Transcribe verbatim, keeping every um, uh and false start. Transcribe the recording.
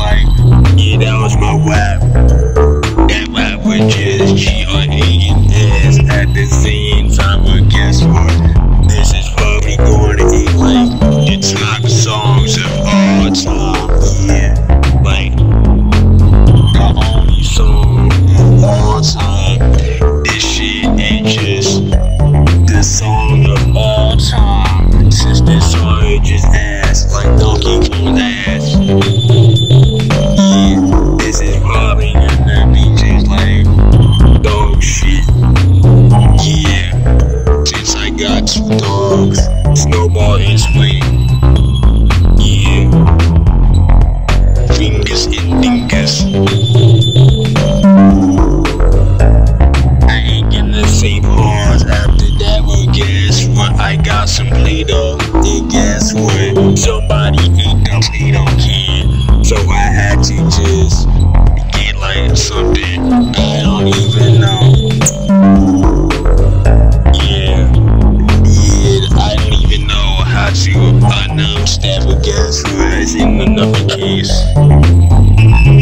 like, yeah, that was my rap. That rap was just G R A and S at the same time, but guess what? This is probably going to be like the top songs of all time. Yeah, like the only song of all time. This shit ain't just the song of all time. Since this song is just ass, like Donkey Kong's ass. Yeah, this is probably gonna be just like dog shit. Yeah, since I got two dogs, Snowball and Swing. Yeah, fingers and dingus. I ain't gonna say pause after that, but guess what? I got some Play-Doh, and guess what? Somebody ate the Play-Doh can, so I had to just get like something I don't even know. Yeah, yeah, I don't even know how to announce that, but guess what? It's in another case.